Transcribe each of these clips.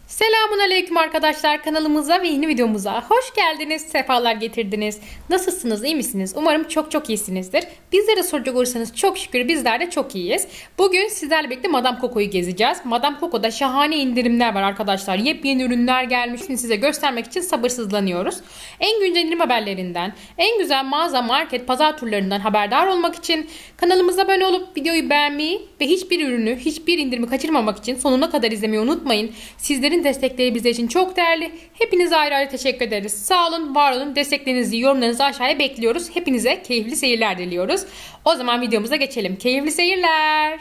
Selamun aleyküm arkadaşlar, kanalımıza ve yeni videomuza hoş geldiniz, sefalar getirdiniz. Nasılsınız, iyi misiniz? Umarım çok iyisinizdir. Bizlere soracak olursanız çok şükür bizler de çok iyiyiz. Bugün sizlerle birlikte Madame Coco'yu gezeceğiz. Madame Coco'da şahane indirimler var arkadaşlar. Yepyeni ürünler gelmiş. Şimdi size göstermek için sabırsızlanıyoruz. En güncel indirim haberlerinden, en güzel mağaza, market, pazar turlarından haberdar olmak için kanalımıza abone olup videoyu beğenmeyi ve hiçbir ürünü, hiçbir indirimi kaçırmamak için sonuna kadar izlemeyi unutmayın. Sizlerin destekleri bizler için çok değerli. Hepinize ayrı ayrı teşekkür ederiz. Sağ olun, var olun. Desteklerinizi, yorumlarınızı aşağıya bekliyoruz. Hepinize keyifli seyirler diliyoruz. O zaman videomuza geçelim. Keyifli seyirler.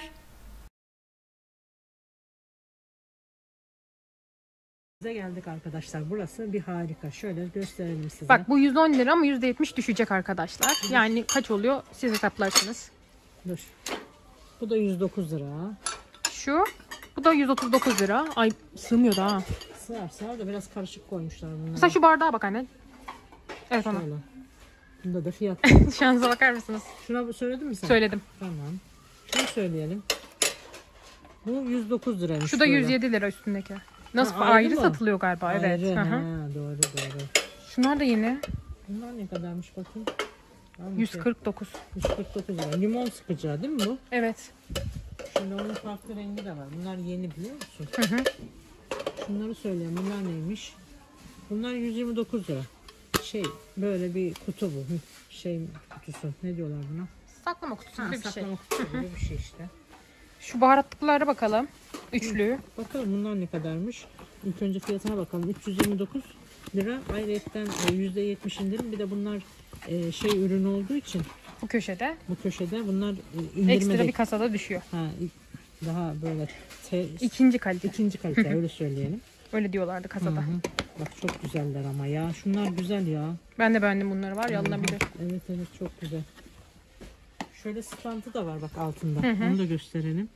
Bize geldik arkadaşlar. Burası bir harika. Şöyle gösterelim size. Bak bu 110 lira ama %70 düşecek arkadaşlar. Yani kaç oluyor? Siz hesaplarsınız. Dur. Bu da 109 lira. Bu da 139 lira. Ay sığmıyor da ha. Sığar da biraz karışık koymuşlar bunları. Mesela şu bardağa bak anne. Evet ona. Şöyle. Bunda da fiyat. Şansa bakar mısınız? Şuna söyledin mi sen? Söyledim. Tamam. Şunu söyleyelim. Bu 109 liraymış. Şu da 107 lira üstündeki. Nasıl Ha, ayrı mı? satılıyor galiba? Ayrı. Evet. Hı hı. Ha, doğru. Şunlar da yeni. Bunlar ne kadarmış bakayım. 149. 149 lira. Limon sıkacağı değil mi bu? Evet. Şimdi onun farklı rengi de var. Bunlar yeni biliyor musun? Hı hı. Şunları söyleyeyim. Bunlar neymiş? Bunlar 129 lira. Böyle bir kutu bu. Kutusu. Ne diyorlar buna? Saklama kutusu gibi bir şey. Saklama kutusu gibi bir şey işte. Şu baharatlıklara bakalım. Üçlü. Bakalım bunlar ne kadarmış. İlk önce fiyatına bakalım. 329 lira. Ayrıyetten %70 indirim. Bir de bunlar ürün olduğu için Bu köşede. bu köşede bunlar indirmede. Ekstra bir kasada düşüyor. Daha böyle İkinci kalite. ikinci kalite öyle söyleyelim. Öyle diyorlardı kasada. Hı. Bak çok güzeller ama ya. Şunlar güzel ya. Ben de beğendim bunları, var ya, alınabilir. Evet çok güzel. Şöyle standı da var bak altında. Hı. Onu da gösterelim.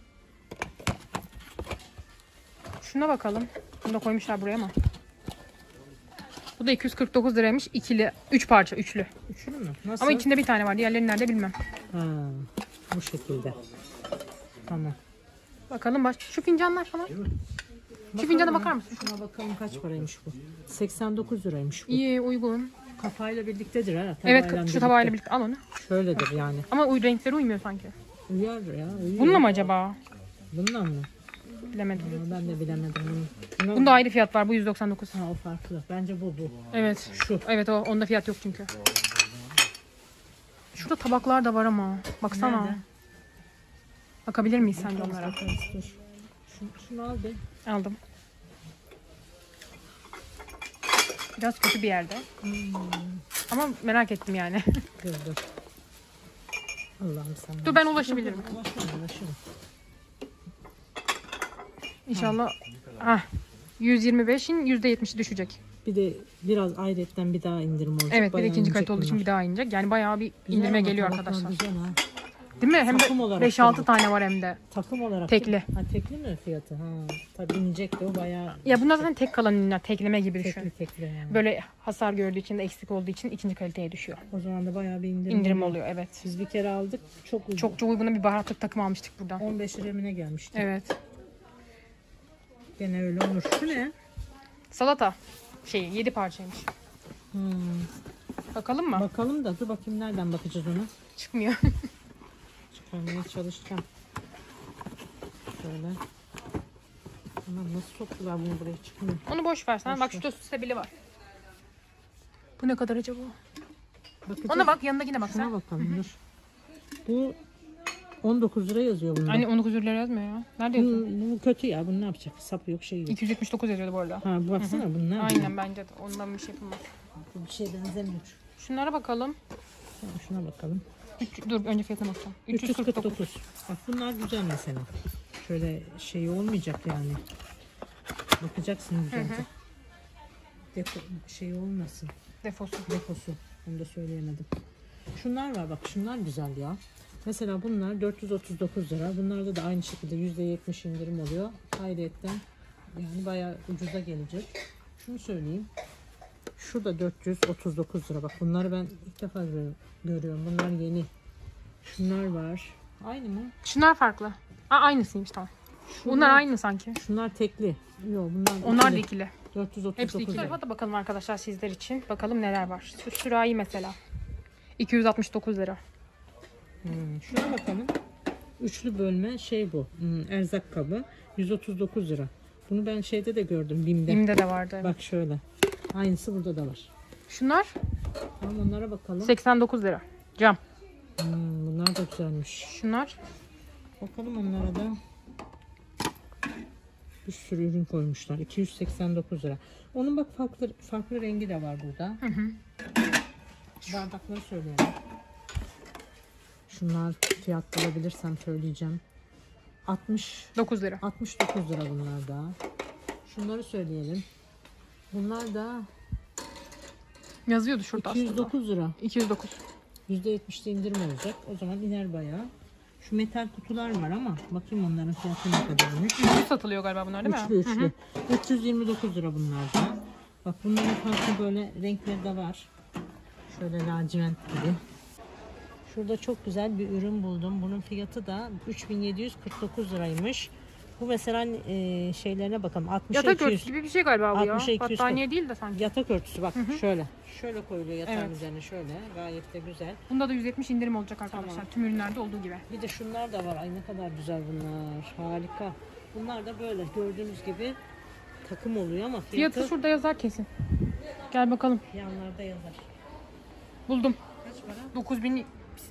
Şuna bakalım. Bunu da koymuşlar buraya ama. Bu da 249 liraymış. İkili. 3 parça. Üçlü. Üçlü mü? Nasıl? Ama içinde bir tane var. Diğerleri nerede bilmem. Bu şekilde. Tamam. Bakalım şu fincanlar falan. Şu fincana bakar mısın? Şuna bakalım kaç paraymış bu. 89 liraymış bu. İyi, uygun. Kafayla birliktedir ha. Evet, şu tavayla birlikte al onu. Şöyledir yani. Ama renkleri uymuyor sanki. Uyar ya. Uyuyor. Bununla mı acaba? Bundan mı? Bilemedim. Ben de bilemedim. Bunda ayrı fiyat var. Bu 199. O farklı. Bence bu. Evet. Şu. Evet, onda fiyat yok çünkü. Şurada tabaklar da var ama. Baksana. Nerede? Bakabilir miyiz sence onlara? Bakarız, dur. Şunu al be. Aldım. Biraz kötü bir yerde. Ama merak ettim yani. Dur. Allah'ım sen. Dur, ben ulaşabilirim. Ulaşırım. İnşallah. 125'in %70'i düşecek. Bir de biraz ayrıyetten bir daha indirim olacak. Evet, bir de Bayağı ikinci kalite olduğu inecek için bir daha inecek. Yani bayağı bir indirime ama geliyor tabaklar arkadaşlar. Güzel ha. Değil mi? Hem de Takım olarak 5-6 tane var hem de. Takım olarak. Tekli. Ha, tekli mi fiyatı? Tabii inecek de o bayağı. Ya bunlar zaten tek kalan ürünler. Tekleme gibi düşün. Tekli yani. Böyle hasar gördüğü için de, eksik olduğu için ikinci kaliteye düşüyor. O zaman da bayağı bir indirim. İndirim oluyor, evet. Biz bir kere aldık. Çok uygun. Çok uyguna bir baharatlık takım almıştık buradan. 15 liraya gelmişti. Evet. Gene öyle olur. Şu ne? Salata. 7 parçaymış. Bakalım mı? Bakalım da dur bakayım nereden bakacağız ona. Çıkmıyor. Çıkarmaya çalışacağım. Şöyle. Aman nasıl soktular bunu buraya, çıkmıyor. Onu boş ver sen. Boş Bak ver. şurada süsebili var. Bu ne kadar acaba? Bakacağız. Ona bak, yanındakine bak Şuna sen. bakalım dur. Bu 19 lira yazıyor bunda. Hani 19 lira yazmıyor ya. Nerede yazıyor? Bu kötü ya. Bunu ne yapacak? Sapı yok, şey yok. 279 yazıyordu bu arada. Bu baksana bunlar. Aynen, bence de. Ondan bir şey yapılmaz. Bu bir şey benzemiyor. Şunlara bakalım. Şuna bakalım. Dur, önce fiyatına bakacağım. 349. Bak bunlar güzel mesela. Şöyle şey olmayacak yani. Bakacaksın güzelce. Şey olmasın. Defosu. Onu da söyleyemedim. Şunlar var bak, şunlar güzel ya. Mesela bunlar 439 lira. Bunlarda da aynı şekilde %70 indirim oluyor. Ayrıyetten yani bayağı ucuza gelecek. Şunu söyleyeyim. Şurada 439 lira. Bak bunları ben ilk defa görüyorum. Bunlar yeni. Şunlar var. Aynı mı? Şunlar farklı. Aynısıymış, tamam. Bunlar aynı sanki. Şunlar tekli. Yok bunlar Onlar da ikili. ikili. 439 Hepsi ikili. lira. Tarafa da bakalım arkadaşlar sizler için. Bakalım neler var. Sürahi mesela. 269 lira. Şuna bakalım. Üçlü bölme şey bu. Erzak kabı. 139 lira. Bunu ben şeyde de gördüm. BİM'de. BİM'de de vardı. Evet. Bak şöyle. Aynısı burada da var. Şunlar Tamam onlara bakalım. 89 lira. Cam. Bunlar da güzelmiş. Şunlar Bakalım onlara da. Bir sürü ürün koymuşlar. 289 lira. Onun bak farklı rengi de var burada. Bardakları söyleyelim. Şunlar fiyat bulabilirsem söyleyeceğim. 9 lira. 69 lira bunlar da. Şunları söyleyelim. Bunlar da Yazıyordu şurada 209 lira. aslında. 209. %70'de indirim olacak. O zaman iner bayağı. Şu metal kutular var ama bakayım onların fiyatı ne kadarmış. Üçlü satılıyor galiba bunlar değil mi? Üçlü. 329 lira bunlar da. Bak bunların farklı böyle renkleri de var. Şöyle lacivert gibi. Şurada çok güzel bir ürün buldum. Bunun fiyatı da 3749 liraymış. Bu mesela şeylerine bakalım. 60'a Yatak 200. örtüsü gibi bir şey galiba bu ya. 60'a 200. Battaniye değil de sanki. Yatak örtüsü bak şöyle. Şöyle koyuluyor yatağın Evet. üzerine şöyle. Gayet de güzel. Bunda da 170 indirim olacak arkadaşlar. Tamam. Tüm ürünlerde olduğu gibi. Bir de şunlar da var. Ay ne kadar güzel bunlar. Harika. Bunlar da böyle gördüğünüz gibi takım oluyor ama Fiyatı şurada yazar kesin. Gel bakalım. yanlarda yazar. Buldum. Kaç para? 9000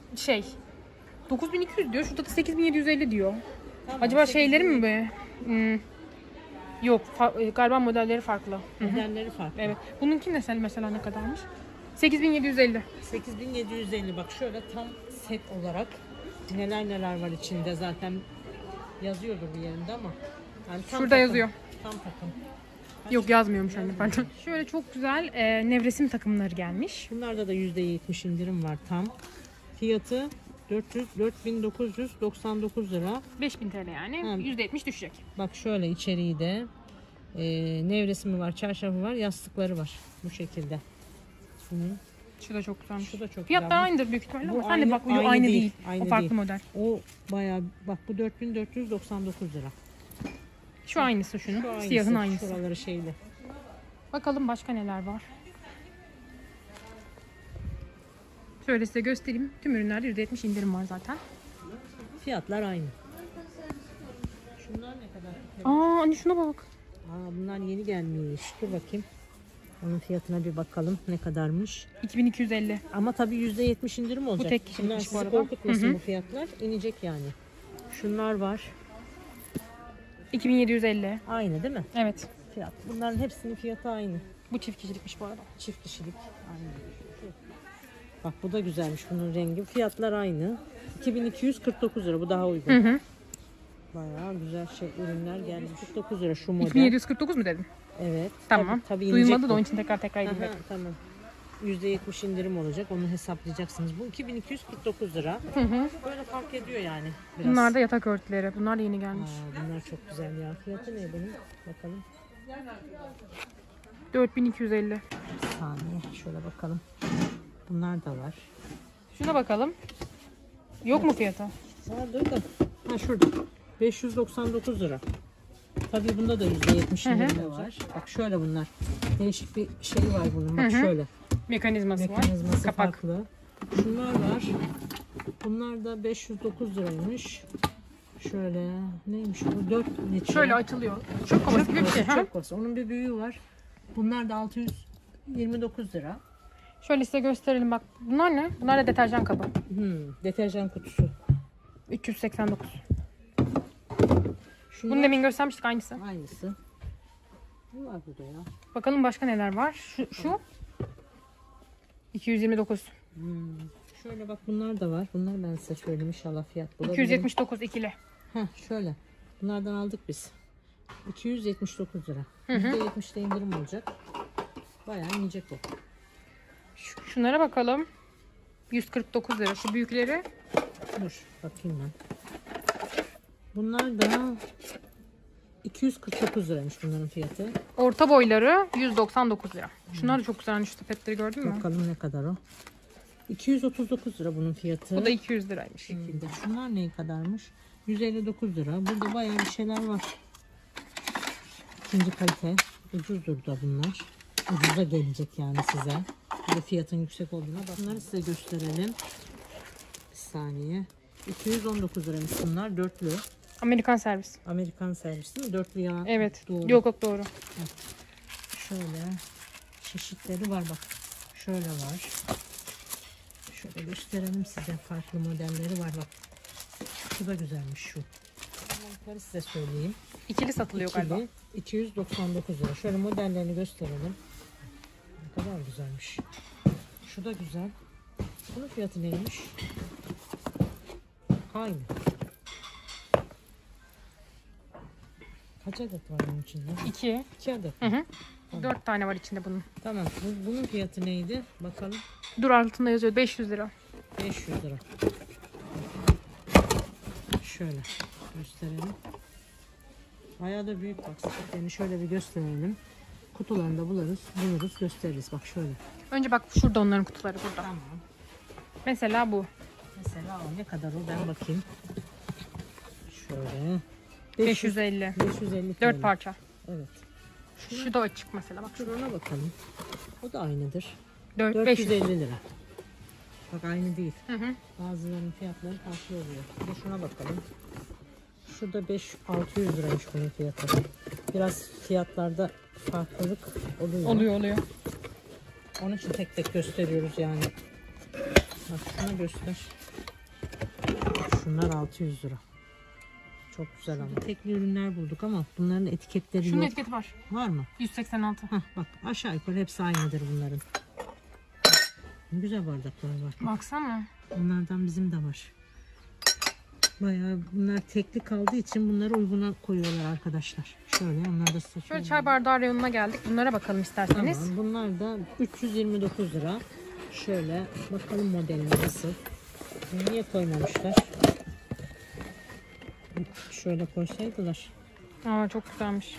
9200 diyor. Şurada da 8750 diyor. Tamam, Acaba 8.000 şeyleri mi be? Yok. Galiba modelleri farklı. Modelleri farklı. Evet. Bununki mesela ne kadarmış? 8750. 8750 bak şöyle tam set olarak neler var içinde zaten yazıyordur bir yerinde ama yani tam Şurada takım, yazıyor. Tam takım. Yok yazmıyormuş anne pardon. Şöyle çok güzel nevresim takımları gelmiş. Bunlarda da %70 indirim var tam. Fiyatı 4999 lira. 5000 TL yani. Ha. %70 düşecek. Bak şöyle içeriği de nevresimi var, çarşafı var, yastıkları var bu şekilde. Şu da çok güzelmiş. Şu da çok Fiyatlar güzel. aynıdır büyük ihtimalle Bu ama sen de bak aynı aynı değil, değil. aynı O farklı değil. model. O bayağı bak bu 4499 lira. Şu aynısı şunun. Şu aynısı, Siyahın aynısı. Şuraları şeyli. Bakalım başka neler var. Şöyle size göstereyim. Tüm ürünlerde %70 indirim var zaten. Fiyatlar aynı. Şunlar ne kadar? Aa anne şuna bak. Bunlar yeni gelmiş. Dur bakayım. Onun fiyatına bir bakalım ne kadarmış. 2250. Ama tabii %70 indirim olacak. tek kişilikmiş Bunlar bu sizi arada. korkutmasın bu fiyatlar. İnecek yani. Şunlar var. 2750. Aynı değil mi? Evet. Fiyat. Bunların hepsinin fiyatı aynı. Bu çift kişilikmiş bu arada. Çift kişilik. Aynı. Bak bu da güzelmiş bunun rengi. Fiyatlar aynı. 2249 lira. Bu daha uygun. Bayağı güzel ürünler gelmiş. 49 lira şu model. 2749 mu dedim? Evet. Tamam. Tabii inecek Duymadı da bu. onun için tekrar edeyim Aha, dedim. tamam. %70 indirim olacak. Onu hesaplayacaksınız. Bu 2249 lira. Böyle fark ediyor yani. Biraz. Bunlar da yatak örtüleri. Bunlar da yeni gelmiş. Bunlar çok güzel ya. Fiyatı ne bunun? Bakalım. 4250. Bir saniye. Şöyle bakalım. Bunlar da var. Şuna bakalım. Yok mu fiyatı? Dur da. Ha şurada. 599 lira. Tabii bunda da %70 indirim var. Bak şöyle bunlar. Değişik bir şey var bunun. Bak şöyle. Mekanizması var. Mekanizması Kapak. farklı. Şunlar var. Bunlar da 509 liraymış. Şöyle neymiş bu? 4 litre. Şöyle açılıyor. Çok kovası gibi bir şey. Ha? Çok kovası. Onun bir büyüğü var. Bunlar da 629 lira. Şöyle size gösterelim bak. Bunlar ne? Bunlar da deterjan kabı. Deterjan kutusu. 389. Şunlar Bunu demin göstermiştik aynısı. aynısı. Ne var burada ya? Bakalım başka neler var. Şu 229. Şöyle bak bunlar da var. Bunlar ben size söyleyeyim inşallah fiyat bulabilirim. 279 ikili. Şöyle. Bunlardan aldık biz. 279 lira. %70'de indirim olacak. Bayağı inecek bu. Şunlara bakalım. 149 lira. Şu büyükleri. Dur bakayım ben. Bunlar da 249 liraymış bunların fiyatı. Orta boyları 199 lira. Şunlar da çok güzelmiş. Şu sepetleri gördün mü? Bakalım ne kadar o. 239 lira bunun fiyatı. Bu da 200 liraymış. şekilde. Şunlar ne kadarmış? 159 lira. Burada bayağı bir şeyler var. İkinci kalite. Ucuzdur da bunlar. Ucuza gelecek yani size. Bir de fiyatın yüksek olduğuna bak. Bunları size gösterelim. Bir saniye. 219 liraymış bunlar. Dörtlü. Amerikan servis. Amerikan servisi değil mi? Dörtlü yalan. Evet. Doğru. Yok doğru. Şöyle çeşitleri var bak. Şöyle var. Şöyle gösterelim size. Farklı modelleri var bak. Şu da güzelmiş şu. Bunları size söyleyeyim. İkili satılıyor galiba. 299 lira. Şöyle modellerini gösterelim. Ne kadar güzelmiş. Şu da güzel. Bunun fiyatı neymiş? Aynı. Kaç adet var bunun içinde? 2. 2 adet. Hı hı. Tamam. 4 tane var içinde bunun. Tamam. Bunun fiyatı neydi? Bakalım. Dur altında yazıyor 500 lira. 500 lira. Şöyle gösterelim. Bayağı da büyük bak. Sepetlerini şöyle bir gösterelim. Kutularında buluruz gösteririz. Bak şöyle. Önce bak şurada onların kutuları burada. Tamam. Mesela bu. Mesela o ne kadar o ben bakayım. Şöyle. 550. 550 TL. 4 parça. Evet. Şu da açık mesela bak. Şurana bakalım. O da aynıdır. 500. 450 lira. Bak aynı değil. Hı hı. Bazılarının fiyatları farklı oluyor. Bir de şuna bakalım. Şurada 5-600 liraymış bunun fiyatı. Biraz fiyatlarda farklılık oluyor. Oluyor. Onun için tek tek gösteriyoruz yani. Bak şuna göster. Şunlar 600 lira. Çok güzel ama. Tekli ürünler bulduk ama bunların etiketleri Şunun yok. etiketi var. Var mı? 186. Hah, bak aşağı yukarı hepsi aynıdır bunların. Ne güzel bardaklar var. Baksana. Bunlardan bizim de var. Bayağı bunlar tekli kaldığı için bunları uyguna koyuyorlar arkadaşlar. Şöyle onları da size Şöyle çay bardağı reyonuna geldik. Bunlara bakalım isterseniz. Tamam, bunlar da 329 lira. Şöyle bakalım modelini nasıl. Niye koymamışlar? Şöyle koysaydılar. Aa çok güzelmiş.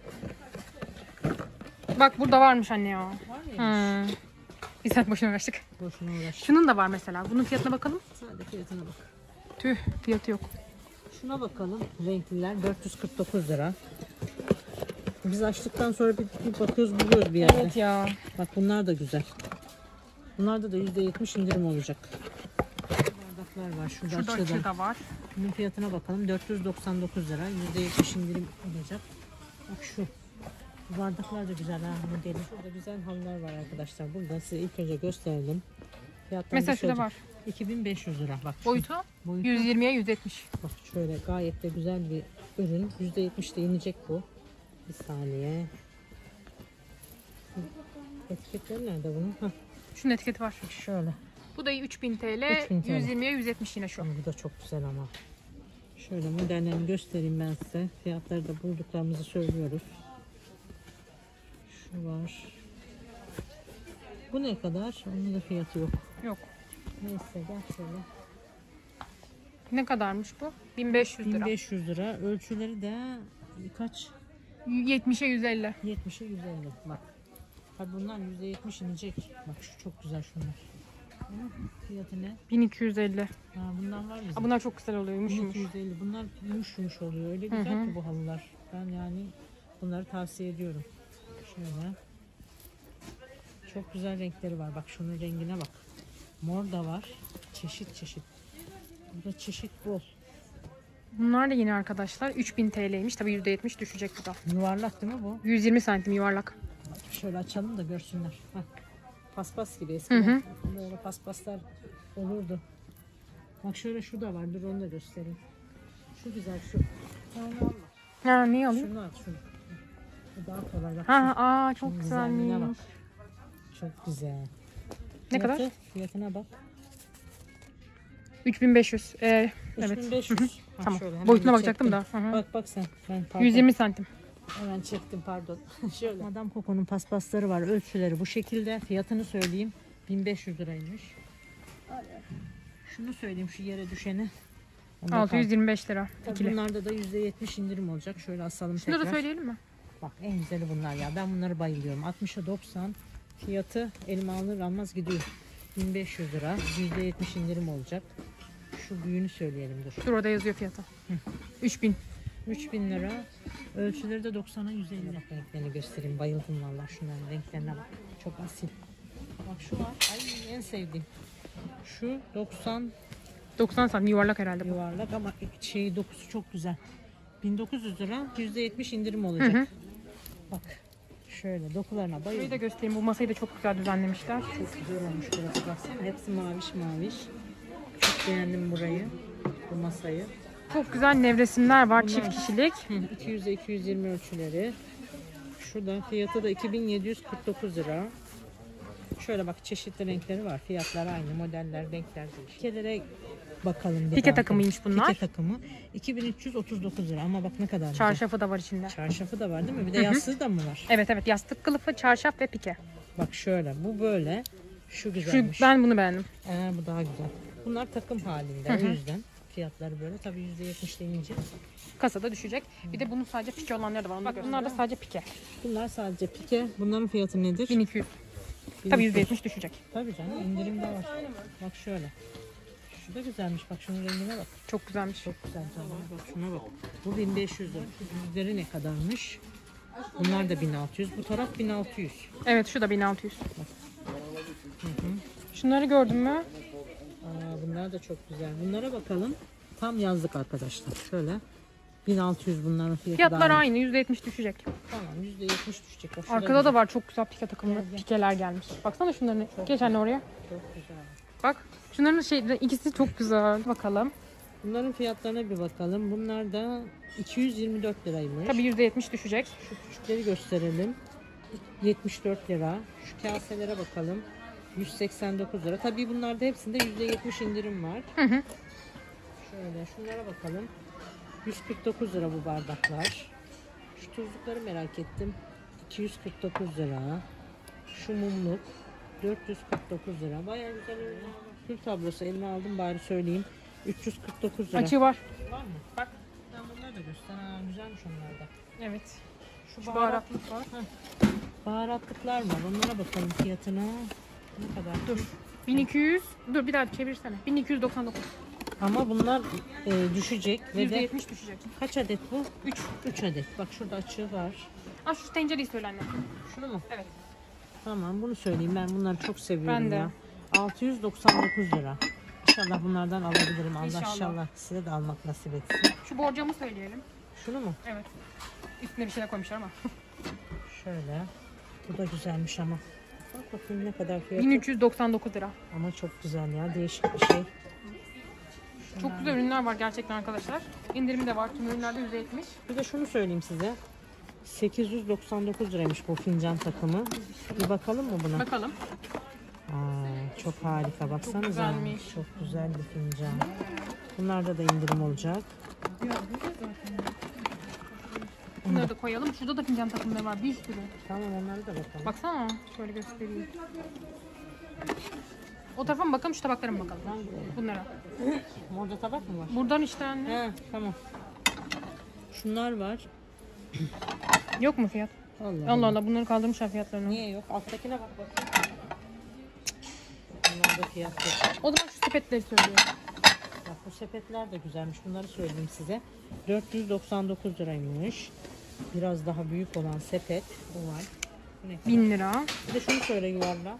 Bak burada varmış anne ya. Var mıymış? Bir saat boşuna uğraştık. Boşuna uğraş. Şunun da var mesela. Bunun fiyatına bakalım. Sadece fiyatına bak. Tüh fiyatı yok. Şuna bakalım. Renkliler 449 lira. Biz açtıktan sonra bir bakıyoruz buluyoruz bir yerde. Evet ya. Bak bunlar da güzel. Bunlarda da %70 indirim olacak. Bardaklar var. Şurada Şurada açıda. açığı da var. Bunun fiyatına bakalım. 499 lira. %70 indirim olacak. Bak şu. Bu bardaklar da güzel ha. Modeli. Şurada güzel halılar var arkadaşlar. Burada size ilk önce gösterelim. Fiyattan Mesela bir şey şurada olacak. var. 2500 lira. Bak şu. Boyutu Boyutu. 120'ye 170. Bak şöyle gayet de güzel bir ürün. %70 de inecek bu. Bir saniye. Etiketleri nerede bunun? Hah, Şunun etiketi var. şöyle. Bu da 3000 TL. 3000 TL. 120'ye 170 yine şu. Bu da çok güzel ama. Şöyle modellerini göstereyim ben size. Fiyatları da bulduklarımızı söylüyoruz. Şu var. Bu ne kadar? Onun da fiyatı yok. Yok. Neyse gel şöyle. Ne kadarmış bu? 1500 lira. 1500 lira. Ölçüleri de kaç? 70'e 150. 70'e 150. Bak. Hadi bunlar %70 inecek. Bak şu çok güzel şunlar. Bunun fiyatı ne? 1250. Ha, bundan var bizim. Aa, bunlar çok güzel oluyor. Yumuş yumuş. 1250. Bunlar yumuş yumuş oluyor. Öyle güzel ki bu halılar. Ben yani bunları tavsiye ediyorum. Şöyle. Çok güzel renkleri var. Bak şunun rengine bak. Mor da var. Çeşit çeşit. Burada çeşit bol. Bunlar da yine arkadaşlar 3000 TL'ymiş. Tabii %70 düşecek bu da. Yuvarlak değil mi bu? 120 santim yuvarlak. Şöyle açalım da görsünler. Heh. Paspas gibi eskiden. Böyle paspaslar olurdu. Bak şöyle şu da var. Dur onu da göstereyim. Şu güzel şu. Onu alma. Ha niye alayım? Şunu at şunu. Bu daha kolay. Bak Ha şu. çok Şunun güzelliğine güzelmiş. bak. Çok güzel. Ne kadar? Fiyatına bak. 3500. Evet. 3500. Ha, Tamam. şöyle hemen Boyutuna bir bakacaktım da. çektim. Hı hı. Bak sen. Ben pardon. 120 santim. Hemen çektim pardon. Şöyle. Madame Coco'nun paspasları var. Ölçüleri bu şekilde. Fiyatını söyleyeyim. 1500 liraymış. Şunu söyleyeyim şu yere düşeni. Onda 625 lira. kal. İkili. Bunlarda da %70 indirim olacak. Şöyle asalım Şunu tekrar. da söyleyelim mi? Bak en güzeli bunlar ya. Ben bunları bayılıyorum. 60'a 90 fiyatı elime alır almaz gidiyor. 1500 lira. %70 indirim olacak. şu büyüğünü söyleyelim dur. Dur, orada yazıyor fiyatı. 3000. 3000 lira. Ölçüleri de 90'a 150 lira. Renklerini göstereyim. Bayıldım vallahi şunların renklerine bak. Çok asil. Bak şu var. Ay en sevdiğim. Şu 90 90 santim yuvarlak herhalde bu. yuvarlak ama dokusu çok güzel. 1900 lira %70 indirim olacak. Hı hı. Bak şöyle dokularına Burayı bayıldım. da göstereyim. Bu masayı da çok güzel düzenlemişler. Çok güzel olmuş burası baksana. Hepsi maviş maviş. Çok beğendim burayı. Bu masayı. Çok güzel nevresimler var, çift kişilik. 200'e 220 ölçüleri. Şurada fiyatı da 2749 lira. Şöyle bak çeşitli renkleri var. Fiyatlar aynı, modeller, renkler değişik. Pikelere bakalım. Pike takımıymış bunlar. Pike takımı 2339 lira ama bak ne kadar güzel. Çarşafı da var içinde. Çarşafı da var değil mi? Bir de yastığı da mı var? Evet evet, yastık kılıfı, çarşaf ve pike. Bak şöyle bu böyle. Şu Şu, güzelmiş. ben bunu beğendim. Bu daha güzel. Bunlar takım halinde o yüzden. Fiyatları böyle. Tabii %70 deyince. Kasada düşecek. Bir de bunun sadece pike olanları da var. Bak bunlar da sadece pike. Bunlar sadece pike. Bunların fiyatı nedir? 1200. Tabii %70 düşecek. Tabii canım indirim de var. Bak şöyle. Şu da güzelmiş. Bak şunun rengine bak. Çok güzelmiş. Çok güzel canım. Bak şuna bak. Bu 1500 lira. Yüzleri ne kadarmış? Bunlar da 1600. Bu taraf 1600. Evet, şu da 1600. Şunları gördün mü? Bunlar da çok güzel. Bunlara bakalım. Tam yazlık arkadaşlar. Şöyle. 1600 bunların fiyatı. Fiyatlar daha aynı, %70 düşecek. Tamam %70 düşecek. Bak, Arkada da var çok güzel pike takımlı pikeler gelmiş. Baksana şunların. Geç anne oraya. çok güzel. Bak. Şunların ikisi çok güzel. Bakalım. Bunların fiyatlarına bir bakalım. Bunlar da 224 liraymış. Tabii %70 düşecek. Şu küçükleri gösterelim. 74 lira. Şu kaselere bakalım. 189 lira. Tabii bunlarda hepsinde %70 indirim var. Hı hı. Şöyle şunlara bakalım. 149 lira bu bardaklar. Şu tuzlukları merak ettim. 249 lira. Şu mumluk 449 lira. Bayağı güzel ürünler var. Kül tablosu elime aldım bari söyleyeyim. 349 lira. Açığı var. Var mı? Bak. Ben bunları da göster. Güzelmiş onlar da. Evet. Şu baharatlık var. Baharatlıklar var. Onlara bakalım fiyatına. Ne kadar? Dur. 1200. Dur bir daha çevirsene. 1299. Ama bunlar düşecek ve de %70 düşecek. kaç adet bu? 3. 3 adet. Bak şurada açığı var. Aa, şu tencereyi söyle anne. Şunu mu? Evet. Tamam bunu söyleyeyim. Ben bunları çok seviyorum Ben de. ya. 699 lira. İnşallah bunlardan alabilirim. Allah İnşallah. inşallah size de almak nasip etsin. Şu borcamı söyleyelim. Şunu mu? Evet. Üstüne bir şeyler koymuşlar ama. Şöyle. Bu da güzelmiş ama. Bak bakayım ne kadar fiyatı. 1399 lira. Ama çok güzel ya. Değişik bir şey. Çok güzel ürünler var gerçekten arkadaşlar. İndirim de var. Tüm ürünlerde %70. Bir de şunu söyleyeyim size. 899 liraymış bu fincan takımı. Bir bakalım mı buna? Bakalım. Çok harika baksanıza. güzelmiş. Çok güzel bir fincan. Bunlarda da indirim olacak. Bunları da koyalım. Şurada da fincan takımları var. Bir sürü. Tamam onları da bakalım. Baksana. Şöyle göstereyim. O tarafa mı bakalım, şu tabaklara mı bakalım? Bunlara. Orada tabak mı var? Buradan işte anne. He tamam. Şunlar var. Yok mu fiyat? Allah Allah Allah, bunları kaldırmışlar fiyatlarını. Niye yok? Alttakine bak bak. Bunlarda fiyat yok. O zaman şu sepetleri söylüyor. Bak bu sepetler de güzelmiş. Bunları söyleyeyim size. 499 liraymış. Biraz daha büyük olan sepet. Bu var. Bu ne kadar? 1000 lira. Bir de şunu söyle yuvarla.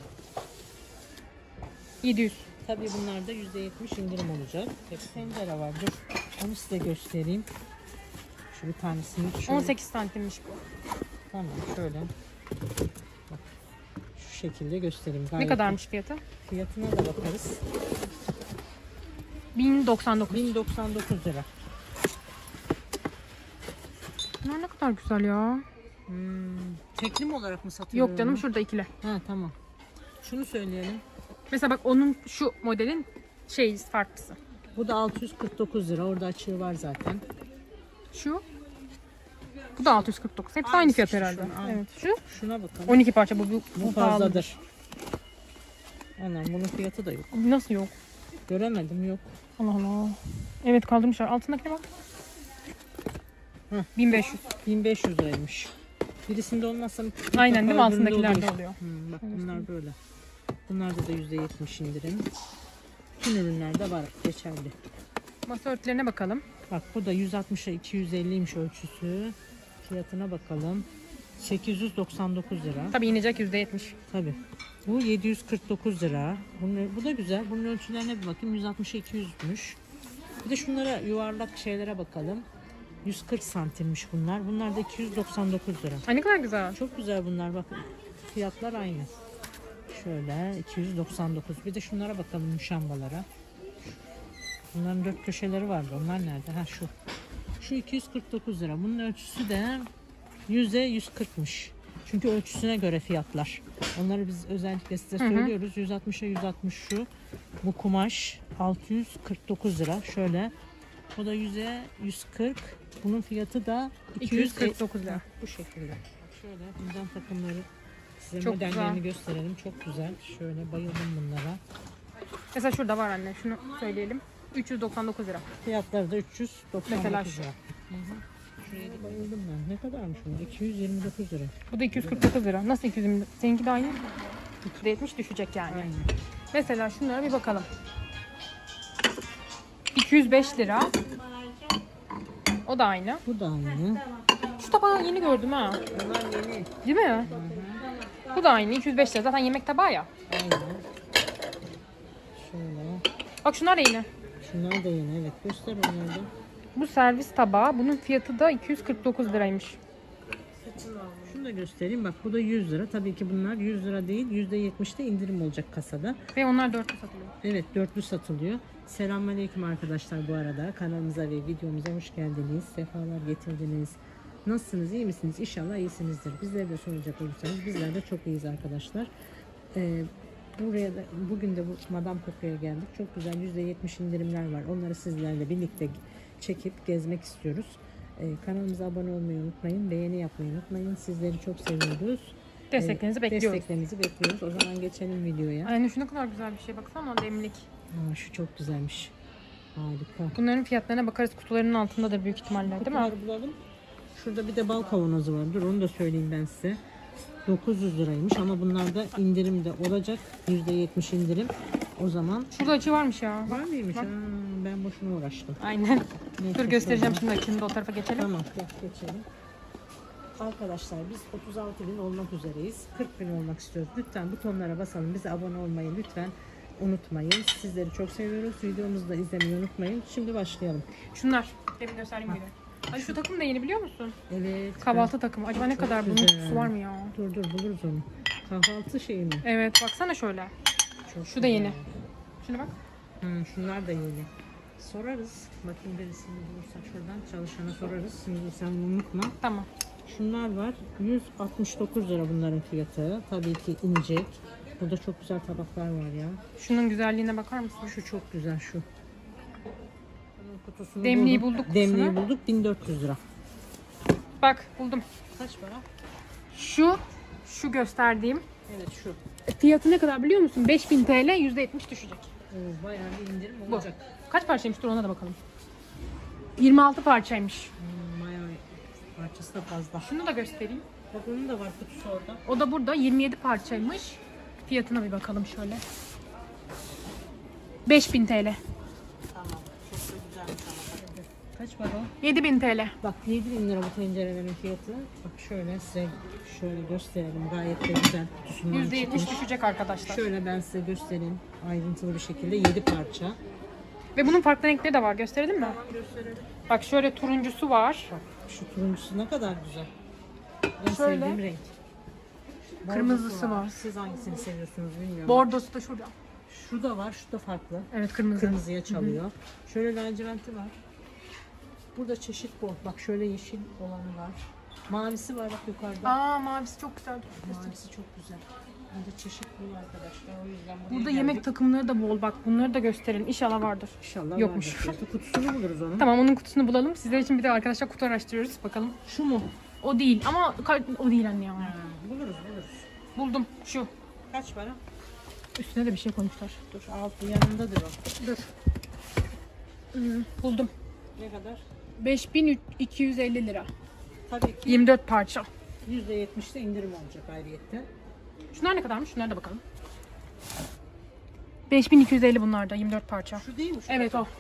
700. Tabii bunlarda %70 indirim olacak. Hepsi tencere var. Dur. Onu size göstereyim. Şu bir tanesini şöyle. 18 santimmiş bu. Tamam şöyle. Bak. Şu şekilde göstereyim. Ne Gayet kadarmış fiyatı? fiyatına da bakarız. 1099. 1099 lira. Bunlar ne kadar güzel ya. Teklim olarak mı satıyor? Yok canım, şurada ikili. Ha tamam. Şunu söyleyelim. Mesela bak onun şu modelin farklısı. Bu da 649 lira. Orada açığı var zaten. Şu. Bu da 649. Hepsi aynı Aynısı fiyat işte herhalde. şu, aynı. Evet. Şu Şuna bakalım. 12 parça bu Bu pahalı. fazladır. Anam bunun fiyatı da yok. Nasıl yok? Göremedim yok. Allah Allah. Evet, kaldırmışlar. Altındakine bak. Hı. 1500. 1500 liraymış. Birisinde olmazsa Aynen değil mi? öbüründe Altındakilerde olur. oluyor. Bak bunlar böyle. Bunlarda da %70 indirim. Tüm ürünlerde var geçerli. Masa örtülerine bakalım. Bak bu da 160'a 250'ymiş ölçüsü. Fiyatına bakalım. 899 lira. Tabii inecek %70. Tabii. Bu 749 lira. Bu da güzel. Bunun ölçülerine bir bakayım. 160'a 200'müş. Bir de şunlara yuvarlak şeylere bakalım. 140 santimmiş bunlar. Bunlar da 299 lira. Ay ne kadar güzel. Çok güzel bunlar bakın. Fiyatlar aynı. Şöyle 299. Bir de şunlara bakalım muşambalara. Bunların 4 köşeleri vardı. Onlar nerede? Ha şu. Şu 249 lira. Bunun ölçüsü de 100'e 140'mış. Çünkü ölçüsüne göre fiyatlar. Onları biz özellikle size söylüyoruz. 160'a 160 şu. Bu kumaş 649 lira. Şöyle. Bu da 100'e 140. Bunun fiyatı da 249 lira. Bu şekilde. Bak şöyle bundan takımları size Çok modellerini güzel. gösterelim. Çok güzel. Şöyle bayıldım bunlara. Mesela şurada var anne. Şunu söyleyelim. 399 lira. Fiyatları da 399 Mesela lira. şu. Şuraya da bayıldım ben. Ne kadarmış bu? 229 lira. Bu da 249 lira. Nasıl 220 lira? Seninki de aynı. %70 düşecek yani. Aynen. Mesela şunlara bir bakalım. 205 lira. O da aynı. Bu da aynı. Şu tabağı yeni gördüm ha. Bunlar yeni. Değil mi? Bu da aynı. 205 lira. Zaten yemek tabağı ya. Aynen. Şöyle. Bak şunlar da yeni. Şunlar da yeni. Evet. Göster onları da. Bu servis tabağı. Bunun fiyatı da 249 liraymış. Şunu da göstereyim. Bak bu da 100 lira. Tabii ki bunlar 100 lira değil. %70'de indirim olacak kasada. Ve onlar 4'lü satılıyor. Evet, dörtlü satılıyor. Selamünaleyküm arkadaşlar bu arada. Kanalımıza ve videomuza hoş geldiniz. Sefalar getirdiniz. Nasılsınız? İyi misiniz? İnşallah iyisinizdir. Bizlere de soracak olursanız bizler de çok iyiyiz arkadaşlar. Buraya da bugün de bu Madame Coco'ya geldik. Çok güzel %70 indirimler var. Onları sizlerle birlikte çekip gezmek istiyoruz. Kanalımıza abone olmayı unutmayın. Beğeni yapmayı unutmayın. Sizleri çok seviyoruz. Desteklerinizi bekliyoruz. Desteklerinizi bekliyoruz. O zaman geçelim videoya. Aynen şu ne kadar güzel bir şey. Baksana demlik. Şu çok güzelmiş. Harika. Bunların fiyatlarına bakarız. Kutularının altındadır büyük ihtimalle değil mi? Kutuları bulalım. Şurada bir de bal kavanozu var. Dur onu da söyleyeyim ben size. 900 liraymış ama bunlarda indirim de olacak. %70 indirim. O zaman Şurada açı varmış ya. var mıymış? Bak. Ha, ben boşuna uğraştım. Aynen. Neyse, Dur göstereceğim şimdi açını da o tarafa geçelim. Tamam gel geçelim. Arkadaşlar biz 36 bin olmak üzereyiz. 40 bin olmak istiyoruz. Lütfen butonlara basalım. Bize abone olmayı lütfen unutmayın. Sizleri çok seviyoruz. Videomuzu da izlemeyi unutmayın. Şimdi başlayalım. Şunlar. Demin göstereyim gibi. Ay şu takım da yeni biliyor musun? Evet. Kahvaltı takımı. Acaba ne Çok kadar bunun güzel. kutusu var mı ya? Dur buluruz onu. Kahvaltı şeyi mi? Evet baksana şöyle. Çok Şu da yeni. Şuna bak. Şunlar da yeni. Sorarız. Bakayım birisini bulursak şuradan çalışana sorarız. Şimdi sen bunu unutma. Tamam. Şunlar var. 169 lira bunların fiyatı. Tabii ki inecek. Burada çok güzel tabaklar var ya. Şunun güzelliğine bakar mısın? Şu çok güzel şu. Bunun kutusunu Demliği bulduk kutusunu. Demliği bulduk 1400 lira. Bak buldum. Kaç para? Şu gösterdiğim. Evet şu. Fiyatı ne kadar biliyor musun? 5000 TL %70 düşecek. Bayağı bir indirim Bu. olacak. Kaç parçaymış? Dur ona da bakalım. 26 parçaymış. Bayağı parçası da fazla. Şunu da göstereyim. Bak onun da var kutusu orada. O da burada 27 parçaymış. Fiyatına bir bakalım şöyle. 5000 TL. Tamam. Çok da güzelmiş ama. Kaç para o? 7000 TL. Bak 7000 lira bu tencerelerin fiyatı. Bak şöyle size şöyle gösterelim. Gayet de güzel kutusundan %70 çıkmış. düşecek arkadaşlar. Şöyle ben size göstereyim. Ayrıntılı bir şekilde 7 parça. Ve bunun farklı renkleri de var. Gösterelim mi? Gösterelim. Bak şöyle turuncusu var. Bak şu turuncusu ne kadar güzel. Ben Şöyle. sevdiğim renk. Kırmızısı Bordosu var. Siz hangisini seviyorsunuz bilmiyorum. Bordosu da şurada. Şu da var, şu da farklı. Evet kırmızı. Kırmızıya çalıyor. Şöyle laciventi var. Burada çeşit bol. Bak şöyle yeşil olanı var. Mavisi var bak yukarıda. Aa mavisi çok güzel. Mavisi çok güzel. Burada çeşit bol arkadaşlar. O yüzden buraya Burada geldik. yemek takımları da bol. Bak bunları da gösterelim. İnşallah vardır. İnşallah Yokmuş. vardır. Fiyatı kutusunu buluruz onun. Tamam onun kutusunu bulalım. Sizler için bir de arkadaşlar kutu araştırıyoruz. Bakalım. Şu mu? O değil ama o değil anne ya. Buluruz. Buldum. Şu. Kaç para? Üstüne de bir şey koymuşlar. Dur altı yanındadır o. Dur. Buldum. Ne kadar? 5250 lira. Tabii ki 24 parça. %70'de indirim olacak ayrıyetten. Şunlar ne kadarmış? Şunlara da bakalım. 5250 bunlar da 24 parça. Şu değil mi? Şu Evet o.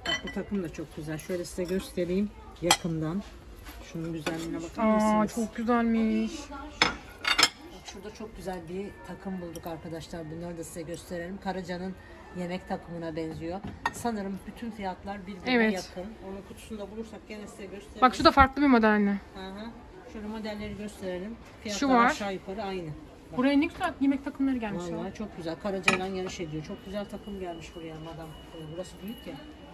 Bak bu takım da çok güzel. Şöyle size göstereyim yakından. Şunun güzelliğine bakar Aa, mısınız? çok güzelmiş. Bak şurada çok güzel bir takım bulduk arkadaşlar. Bunları da size gösterelim. Karaca'nın yemek takımına benziyor. Sanırım bütün fiyatlar birbirine Evet. yakın. Onun kutusunu da bulursak gene size gösterelim. Bak şu da farklı bir model mi? Hı hı. Şöyle modelleri gösterelim. Fiyatlar Şu var. aşağı yukarı aynı. Bak. Buraya ne güzel yemek takımları gelmiş ya. Vallahi çok güzel. Karaca'yla yarış ediyor. Çok güzel takım gelmiş buraya madam. Burası büyük ya.